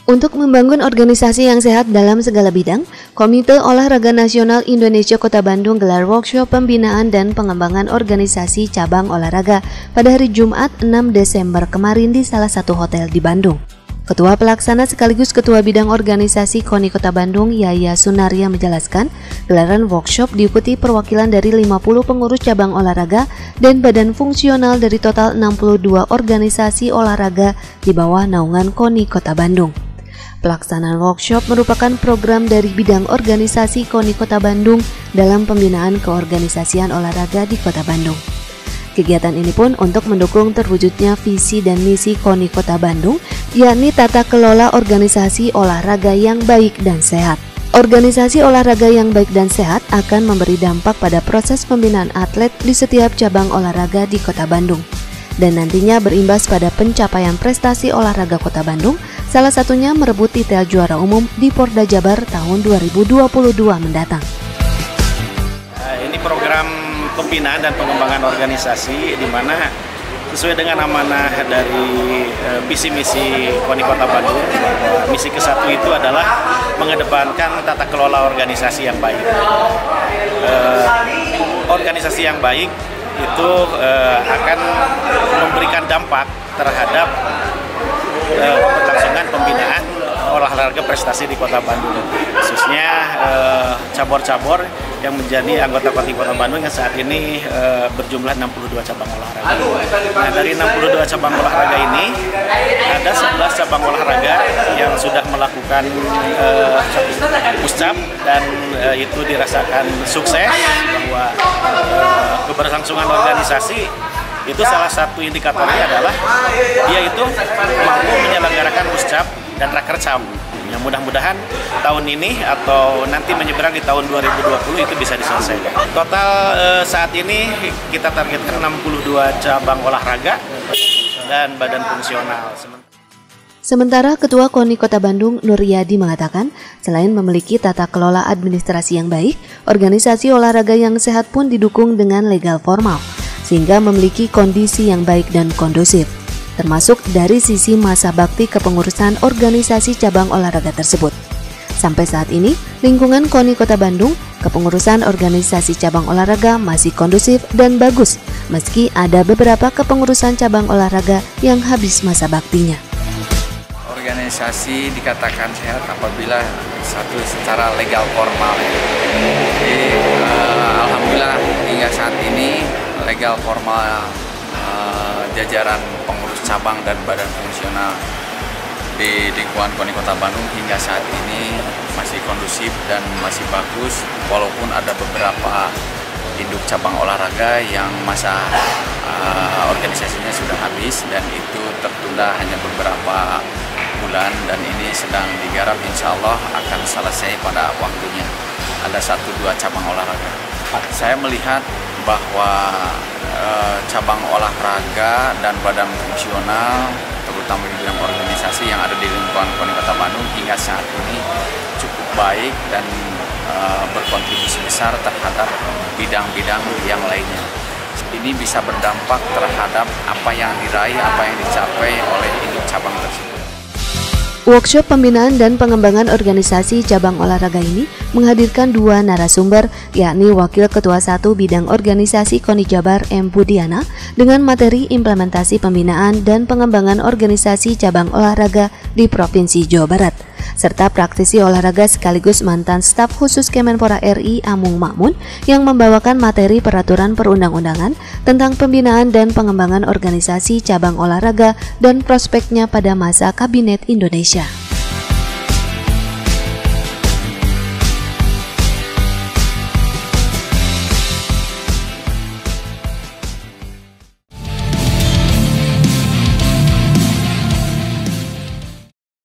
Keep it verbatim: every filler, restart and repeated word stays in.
Untuk membangun organisasi yang sehat dalam segala bidang, Komite Olahraga Nasional Indonesia Kota Bandung gelar workshop pembinaan dan pengembangan organisasi cabang olahraga pada hari Jumat enam Desember kemarin di salah satu hotel di Bandung. Ketua Pelaksana sekaligus Ketua Bidang Organisasi K O N I Kota Bandung, Yaya Sunaria menjelaskan, gelaran workshop diikuti perwakilan dari lima puluh pengurus cabang olahraga dan badan fungsional dari total enam puluh dua organisasi olahraga di bawah naungan K O N I Kota Bandung. Pelaksanaan workshop merupakan program dari bidang organisasi K O N I Kota Bandung dalam pembinaan keorganisasian olahraga di Kota Bandung. Kegiatan ini pun untuk mendukung terwujudnya visi dan misi K O N I Kota Bandung, yakni tata kelola organisasi olahraga yang baik dan sehat. Organisasi olahraga yang baik dan sehat akan memberi dampak pada proses pembinaan atlet di setiap cabang olahraga di Kota Bandung, dan nantinya berimbas pada pencapaian prestasi olahraga Kota Bandung, salah satunya merebut titel juara umum di Porda Jabar tahun dua ribu dua puluh dua mendatang. Ini program pembinaan dan pengembangan organisasi di mana sesuai dengan amanah dari e, visi misi K O N I Kota Bandung, bahwa misi ke satu itu adalah mengedepankan tata kelola organisasi yang baik. E, organisasi yang baik itu e, akan memberikan dampak terhadap e, berlangsungan pembinaan olahraga prestasi di Kota Bandung, khususnya cabur-cabur yang menjadi anggota K O N I Kota Bandung yang saat ini e, berjumlah enam puluh dua cabang olahraga. Nah, dari enam puluh dua cabang olahraga ini ada sebelas cabang olahraga yang sudah melakukan e, push-up dan e, itu dirasakan sukses, bahwa e, keberlangsungan organisasi itu salah satu indikatornya adalah dia itu mampu menyelenggarakan push-up dan rakercam. Yang mudah-mudahan tahun ini atau nanti menyeberang di tahun dua ribu dua puluh itu bisa diselesaikan. Total eh, saat ini kita targetkan enam puluh dua cabang olahraga dan badan fungsional. Sementara Ketua K O N I Kota Bandung, Nur Yadi, mengatakan, selain memiliki tata kelola administrasi yang baik, organisasi olahraga yang sehat pun didukung dengan legal formal, sehingga memiliki kondisi yang baik dan kondusif, termasuk dari sisi masa bakti kepengurusan organisasi cabang olahraga tersebut. Sampai saat ini, lingkungan K O N I Kota Bandung, kepengurusan organisasi cabang olahraga masih kondusif dan bagus, meski ada beberapa kepengurusan cabang olahraga yang habis masa baktinya. Organisasi dikatakan sehat apabila satu secara legal formal. Jadi, uh, alhamdulillah hingga saat ini legal formal uh, jajaran pengurus cabang dan badan fungsional di lingkungan K O N I Kota Bandung hingga saat ini masih kondusif dan masih bagus, walaupun ada beberapa induk cabang olahraga yang masa uh, organisasinya sudah habis dan itu tertunda hanya beberapa bulan, dan ini sedang digarap, insya Allah akan selesai pada waktunya. Ada satu dua cabang olahraga. Saya melihat bahwa e, cabang olahraga dan badan fungsional, terutama di bidang organisasi yang ada di lingkungan K O N I Kota Bandung hingga saat ini cukup baik dan e, berkontribusi besar terhadap bidang-bidang yang lainnya. Ini bisa berdampak terhadap apa yang diraih, apa yang dicapai oleh induk cabang tersebut. Workshop pembinaan dan pengembangan organisasi cabang olahraga ini menghadirkan dua narasumber, yakni Wakil Ketua satu Bidang Organisasi K O N I Jabar M. Budiana dengan materi implementasi pembinaan dan pengembangan organisasi cabang olahraga di Provinsi Jawa Barat, serta praktisi olahraga sekaligus mantan staf khusus Kemenpora R I Amung Makmun yang membawakan materi peraturan perundang-undangan tentang pembinaan dan pengembangan organisasi cabang olahraga dan prospeknya pada masa Kabinet Indonesia.